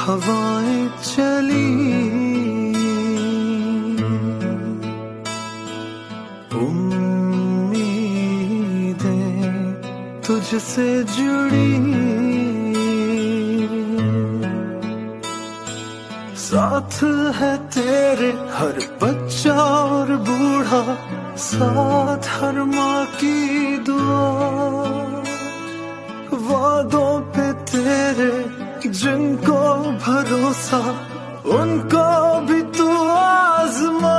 हवाएं चली, उम्मीदें तुझसे जुड़ी, साथ है तेरे हर बच्चा और बूढ़ा, साथ हर माँ की दुआ, वादों पे तेरे जिनको भरोसा, उनको भी तू आज़मा।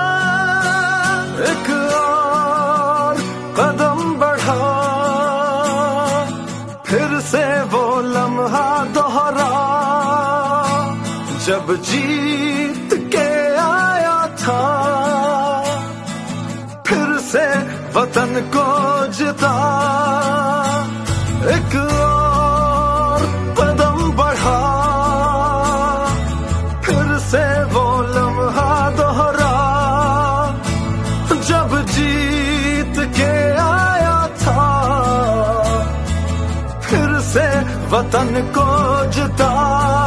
एक और कदम बढ़ा, फिर से वो लम्हा दोहरा, जब जीत के आया था, फिर से वतन को जिता। एक और कदम बढ़ा, फिर से वो लम्हा दोहरा, जब जीत के आया था, फिर से वतन को जिता।